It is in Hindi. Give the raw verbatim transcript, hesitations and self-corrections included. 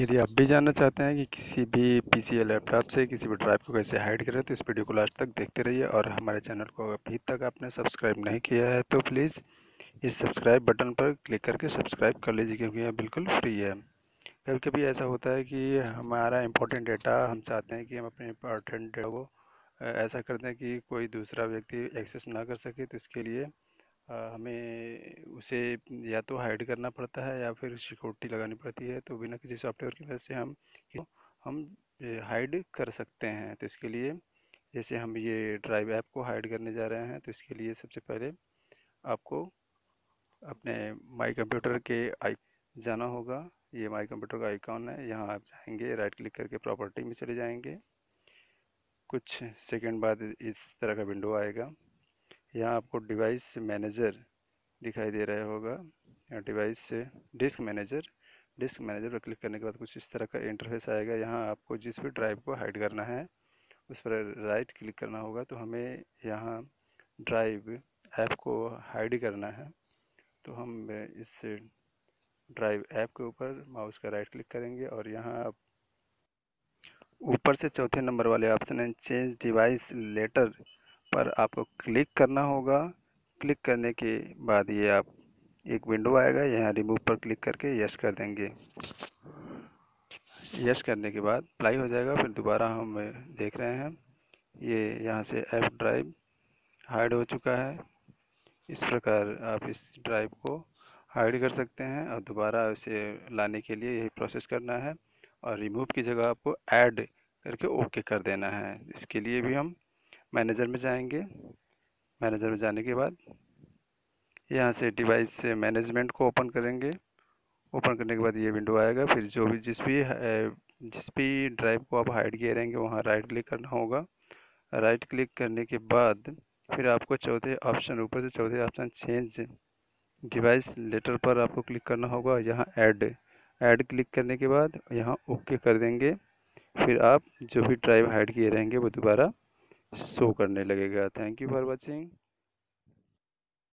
यदि आप भी जानना चाहते हैं कि किसी भी पीसी या लैपटॉप से किसी भी ड्राइव को कैसे हाइड करें तो इस वीडियो को लास्ट तक देखते रहिए। और हमारे चैनल को अभी तक आपने सब्सक्राइब नहीं किया है तो प्लीज़ इस सब्सक्राइब बटन पर क्लिक करके सब्सक्राइब कर लीजिए, क्योंकि यह बिल्कुल फ्री है। कभी कभी ऐसा होता है कि हमारा इंपॉर्टेंट डेटा, हम चाहते हैं कि हम अपने इंपॉर्टेंट डेटा को अ, ऐसा कर दें कि कोई दूसरा व्यक्ति एक्सेस ना कर सके। तो इसके लिए अ, हमें उसे या तो हाइड करना पड़ता है या फिर सिक्योरिटी लगानी पड़ती है। तो बिना किसी सॉफ्टवेयर की वजह से हम हम हाइड कर सकते हैं। तो इसके लिए जैसे हम ये ड्राइव ऐप को हाइड करने जा रहे हैं, तो इसके लिए सबसे पहले आपको अपने माई कंप्यूटर के आई जाना होगा। ये माई कंप्यूटर का आइकॉन है, यहाँ आप जाएंगे, राइट क्लिक करके प्रॉपर्टी में चले जाएंगे। कुछ सेकंड बाद इस तरह का विंडो आएगा। यहाँ आपको डिवाइस मैनेजर दिखाई दे रहा होगा। डिवाइस से डिस्क मैनेजर डिस्क मैनेजर पर क्लिक करने के बाद कुछ इस तरह का इंटरफेस आएगा। यहाँ आपको जिस भी ड्राइव को हाइड करना है उस पर राइट क्लिक करना होगा। तो हमें यहाँ ड्राइव ऐप को हाइड करना है, तो हम इस ड्राइव ऐप के ऊपर माउस का राइट क्लिक करेंगे और यहाँ आप ऊपर से चौथे नंबर वाले ऑप्शन है चेंज डिवाइस लेटर पर आपको क्लिक करना होगा। क्लिक करने के बाद ये आप एक विंडो आएगा, यहाँ रिमूव पर क्लिक करके यस कर देंगे। यस करने के बाद अप्लाई हो जाएगा। फिर दोबारा हम देख रहे हैं ये यहाँ से ऐप ड्राइव हाइड हो चुका है। इस प्रकार आप इस ड्राइव को हाइड कर सकते हैं और दोबारा इसे लाने के लिए यही प्रोसेस करना है और रिमूव की जगह आपको ऐड करके ओके कर देना है। इसके लिए भी हम मैनेजर में जाएंगे। मैनेजर में जाने के बाद यहाँ से डिवाइस से मैनेजमेंट को ओपन करेंगे। ओपन करने के बाद ये विंडो आएगा। फिर जो भी जिस भी जिस भी ड्राइव को आप हाइड किए रहेंगे वहाँ राइट क्लिक करना होगा। राइट क्लिक करने के बाद फिर आपको चौथे ऑप्शन, ऊपर से चौथे ऑप्शन चेंज डिवाइस लेटर पर आपको क्लिक करना होगा। यहाँ ऐड ऐड क्लिक करने के बाद यहाँ ओके कर देंगे। फिर आप जो भी ड्राइव हाइड किए रहेंगे वो दोबारा शो करने लगेगा। Thank you for watching.